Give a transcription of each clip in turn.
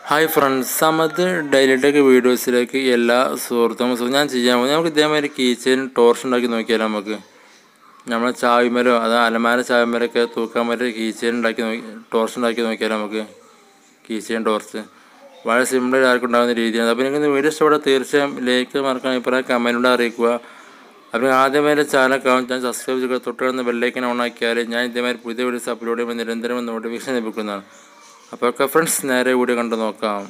Hi friends, Samad daily tech വീഡിയോസിലേക്ക് എല്ലാ സുഹൃത്തുക്കളും ഞാൻ ചെയ്യാൻ പോകും. നമുക്ക് ഇതേമാതിരി കീ ചെയിൻ ടോർച്ച് ഉണ്ടാക്കി നോക്കിയാലോ. നമ്മളെ ചാവിമരോ അലമാര ചാവിമരൊക്കെ തൂക്കാൻ പറ്റിയ കീ ചെയിൻ ടോർച്ച് ഉണ്ടാക്കി നോക്കിയാലോ. കീ ചെയിൻ ടോർച്ച് വളരെ സിമ്പിൾ ആർക്കും ഉണ്ടാകുന്ന രീതിയാണ്. അപ്പോൾ നിങ്ങൾക്ക് വീഡിയോ ഇഷ്ടപ്പെട്ടാൽ തീർച്ചയായും ലൈക്ക് മറക്കാൻ അഭിപ്രായം കമൻറ്റിലൂടെ അറിയിക്കുക. അപ്പോൾ ആദ്യമായി ചാനൽ കാണാൻ സബ്സ്ക്രൈബ് ചെയ്യുക. തൊട്ടുകിടന്ന് ബെല്ലൈക്കൻ ഓൺ ആക്കിയാൽ ഞാൻ ഇതേമാതിരി പുതിയ വീഡിയോസ് അപ്ലോഡ് ചെയ്യുമ്പോൾ നിരന്തരം നോട്ടിഫിക്കേഷൻ ലഭിക്കുന്നതാണ്. അപ്പോൾ ഫ്രണ്ട്സ്, നേരെ വീഡിയോ കണ്ടു നോക്കാം.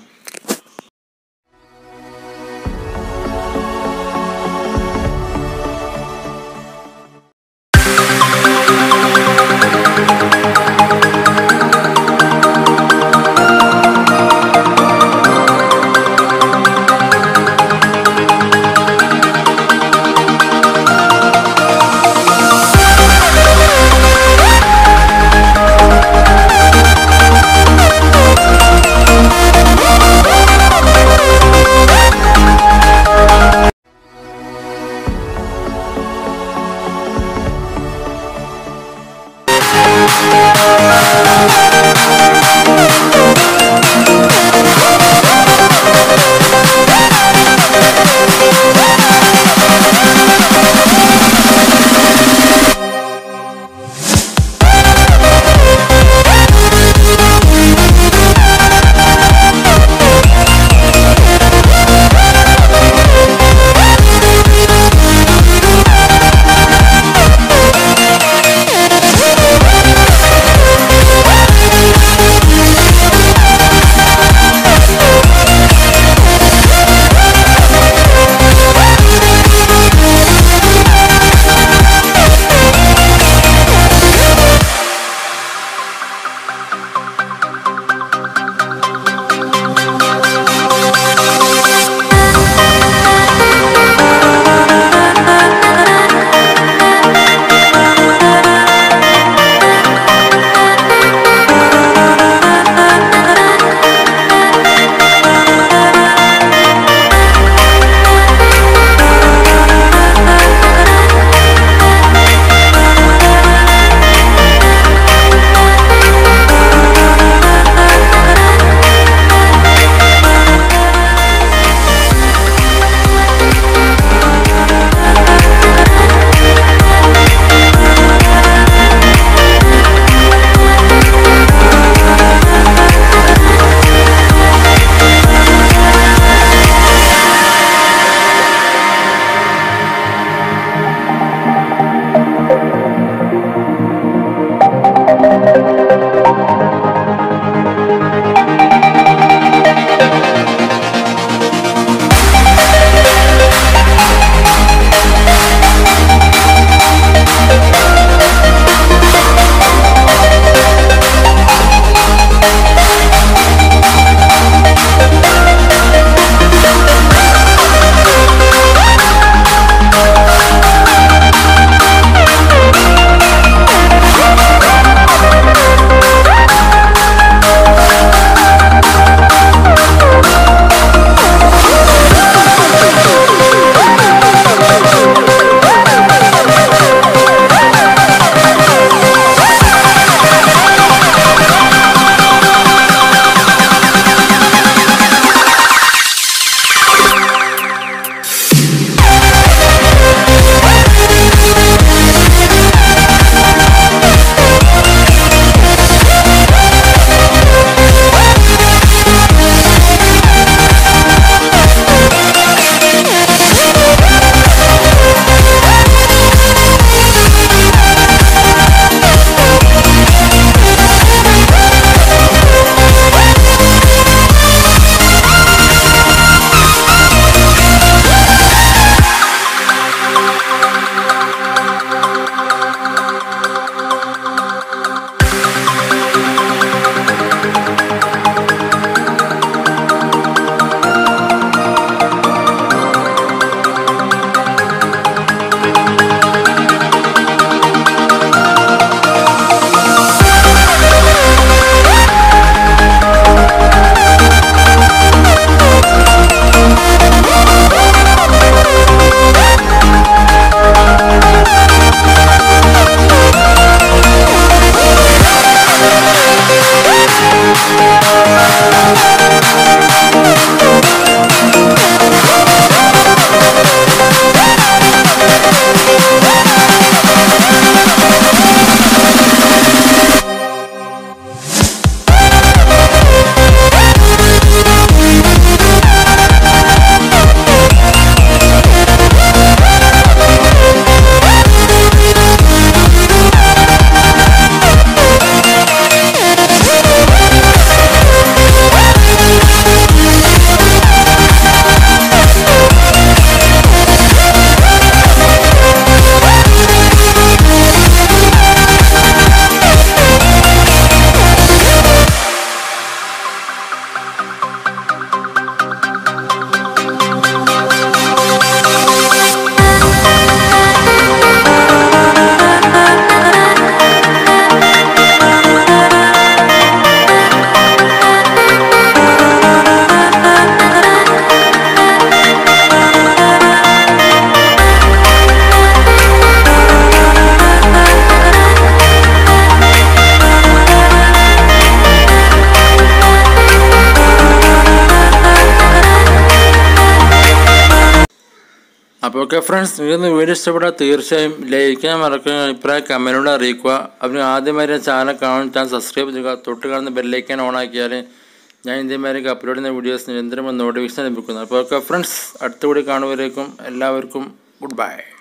അപ്പോൾ ഓക്കെ ഫ്രണ്ട്സ്, നിങ്ങൾക്ക് വീഡിയോ ഇഷ്ടപ്പെട്ടാൽ തീർച്ചയായും ലൈക്ക് ചെയ്യാൻ മറക്കുക, അഭിപ്രായം കമൻറ്റിലൂടെ അറിയിക്കുക. അതിന് ആദ്യമായി ചാനൽ ചാനൽ സബ്സ്ക്രൈബ് ചെയ്യുക. തൊട്ട് കാണുന്ന ബെല്ലൈക്കൻ ഓൺ ആക്കിയാൽ ഞാൻ ഇതേമാതിരി അപ്ലോഡ് ചെയ്യുന്ന വീഡിയോസ് നിരന്തരം നോട്ടിഫിക്കേഷൻ ലഭിക്കുന്നത്. അപ്പോൾ ഓക്കെ ഫ്രണ്ട്സ്, അടുത്ത കൂടി കാണുമ്പോഴേക്കും എല്ലാവർക്കും ഗുഡ് ബൈ.